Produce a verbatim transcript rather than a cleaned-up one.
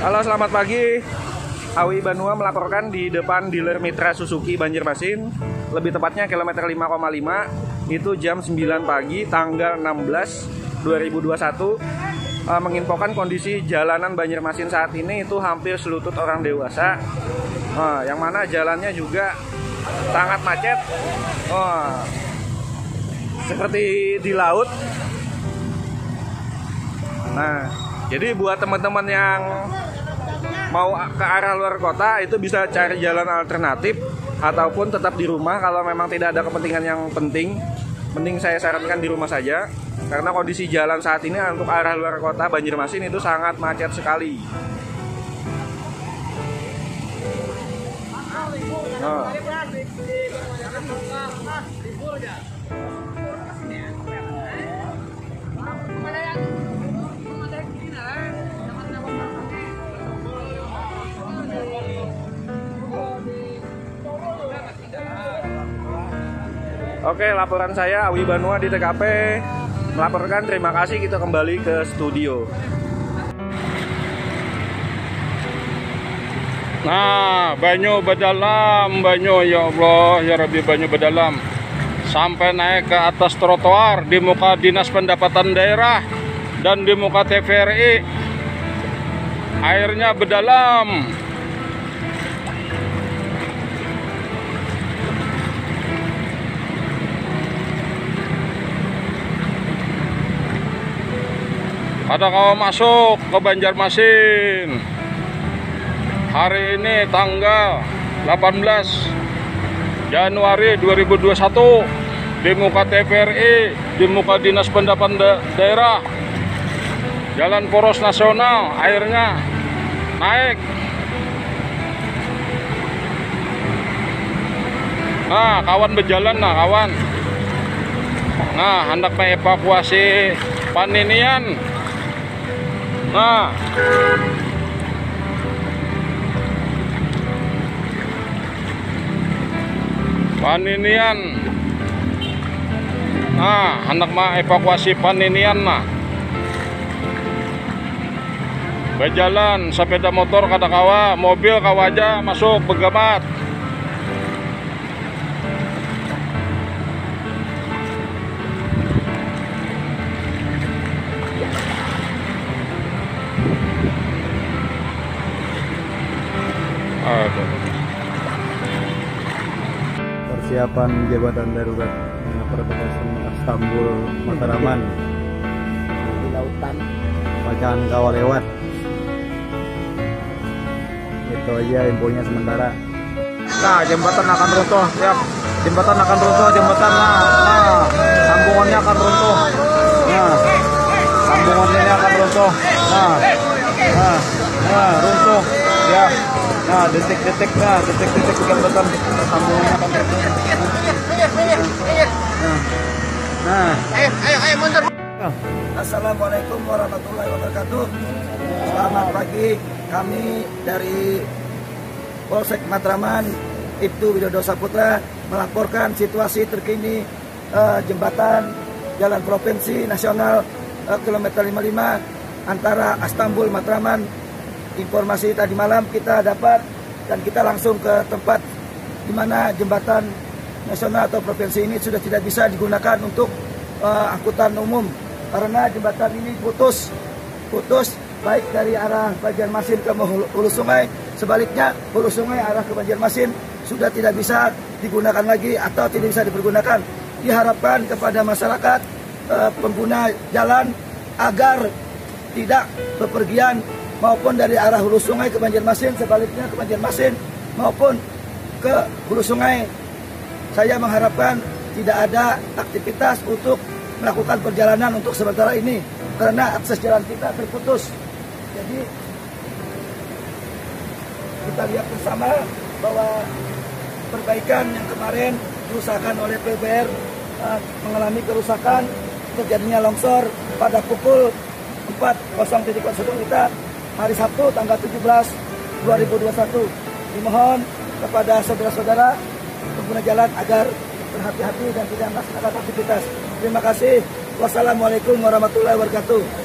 Halo, selamat pagi. Awi Banua melaporkan di depan dealer Mitra Suzuki Banjarmasin, lebih tepatnya kilometer lima koma lima, itu jam sembilan pagi tanggal enam belas dua ribu dua puluh satu, uh, menginfokan kondisi jalanan Banjarmasin saat ini itu hampir selutut orang dewasa, uh, yang mana jalannya juga sangat macet, uh, seperti di laut. Nah, jadi buat teman-teman yang mau ke arah luar kota itu bisa cari jalan alternatif ataupun tetap di rumah kalau memang tidak ada kepentingan yang penting. Mending saya sarankan di rumah saja karena kondisi jalan saat ini untuk arah luar kota Banjarmasin itu sangat macet sekali. Nah. Oke, laporan saya Awi Banua di T K P melaporkan. Terima kasih, kita kembali ke studio. Nah, banyu berdalam, banyu ya Allah, ya Rabbi, banyu berdalam sampai naik ke atas trotoar di muka Dinas Pendapatan Daerah dan di muka T V R I. Airnya berdalam. Ada kawan masuk ke Banjarmasin hari ini tanggal delapan belas Januari dua ribu dua puluh satu di muka T V R I, di muka Dinas Pendapatan da Daerah, Jalan Poros Nasional, airnya naik. Nah, kawan berjalan, nah kawan. Nah, hendak mengevakuasi Paninian. Nah, Paninian. Nah, hendak mengevakuasi Paninian. Nah, berjalan sepeda motor kada kawa, mobil kawa aja masuk begamat. Persiapan jabatan darurat perbatasan Istanbul Matraman di lautan bacaan kawal lewat. Itu aja infonya sementara. Nah, jembatan akan runtuh, siap. Jembatan akan runtuh, jembatan nah, nah sambungannya akan runtuh. Nah, sambungannya akan runtuh. Nah, nah, nah runtuh, siap. Nah, detik-detik, nah, detik-detik jembatan sambungannya akan runtuh. Nah, nah, ayo, ayo, ayo mundur. Assalamualaikum warahmatullahi wabarakatuh. Selamat pagi, kami dari Polsek Matraman, Ibtu Widodo Saputra melaporkan situasi terkini uh, jembatan Jalan Provinsi Nasional uh, kilometer lima puluh lima antara Istanbul Matraman. Informasi tadi malam kita dapat dan kita langsung ke tempat di mana jembatan nasional atau provinsi ini sudah tidak bisa digunakan untuk uh, angkutan umum karena jembatan ini putus, putus baik dari arah Banjarmasin ke Hulu Sungai, sebaliknya Hulu Sungai arah ke Banjarmasin sudah tidak bisa digunakan lagi atau tidak bisa dipergunakan. Diharapkan kepada masyarakat uh, pengguna jalan agar tidak bepergian maupun dari arah Hulu Sungai ke Banjarmasin, sebaliknya ke Banjarmasin maupun ke Hulu Sungai. Saya mengharapkan tidak ada aktivitas untuk melakukan perjalanan untuk sementara ini karena akses jalan kita terputus. Jadi kita lihat bersama bahwa perbaikan yang kemarin kerusakan oleh P B R uh, mengalami kerusakan terjadinya longsor pada pukul empat kita hari Sabtu tanggal tujuh belas dua ribu dua puluh satu. Dimohon kepada saudara-saudara pengguna jalan agar berhati-hati dan tidak melaksanakan aktivitas. Terima kasih. Wassalamualaikum warahmatullahi wabarakatuh.